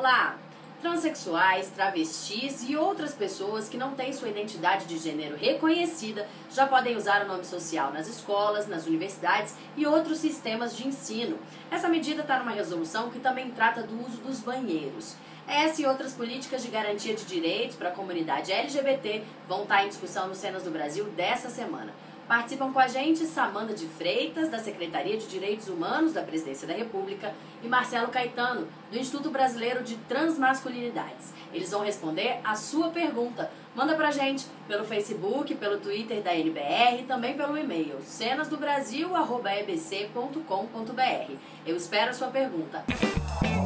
lá! Transsexuais, travestis e outras pessoas que não têm sua identidade de gênero reconhecida já podem usar o nome social nas escolas, nas universidades e outros sistemas de ensino. Essa medida está numa resolução que também trata do uso dos banheiros. Essa e outras políticas de garantia de direitos para a comunidade LGBT vão estar em discussão no Cenas do Brasil dessa semana. Participam com a gente Samanda de Freitas, da Secretaria de Direitos Humanos da Presidência da República, e Marcelo Caetano, do Instituto Brasileiro de Transmasculinidades. Eles vão responder a sua pergunta. Manda pra gente pelo Facebook, pelo Twitter da NBR e também pelo e-mail cenasdobrasil@ebc.com.br. Eu espero a sua pergunta.